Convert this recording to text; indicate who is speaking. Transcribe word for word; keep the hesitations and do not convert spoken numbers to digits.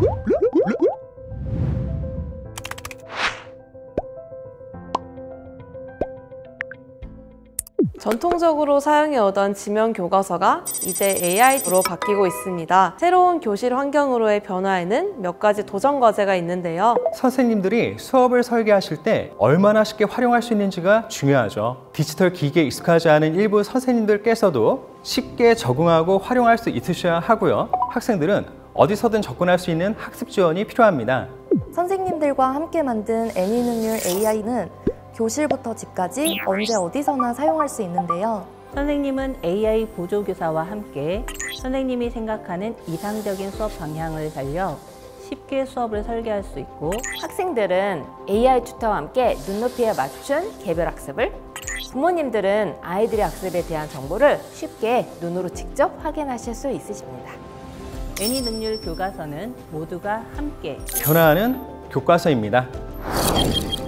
Speaker 1: 전통적으로 사용해오던 지명 교과서가 이제 에이아이로 바뀌고 있습니다. 새로운 교실 환경으로의 변화에는 몇 가지 도전 과제가 있는데요.
Speaker 2: 선생님들이 수업을 설계하실 때 얼마나 쉽게 활용할 수 있는지가 중요하죠. 디지털 기기에 익숙하지 않은 일부 선생님들께서도 쉽게 적응하고 활용할 수 있으셔야 하고요. 학생들은 어디서든 접근할 수 있는 학습 지원이 필요합니다.
Speaker 3: 선생님들과 함께 만든 애니 능률 에이아이는 교실부터 집까지 언제 어디서나 사용할 수 있는데요.
Speaker 4: 선생님은 에이아이 보조교사와 함께 선생님이 생각하는 이상적인 수업 방향을 살려 쉽게 수업을 설계할 수 있고,
Speaker 5: 학생들은 에이아이 튜터와 함께 눈높이에 맞춘 개별 학습을, 부모님들은 아이들의 학습에 대한 정보를 쉽게 눈으로 직접 확인하실 수 있으십니다.
Speaker 4: 애니 능률 교과서는 모두가 함께
Speaker 2: 변화하는 교과서입니다.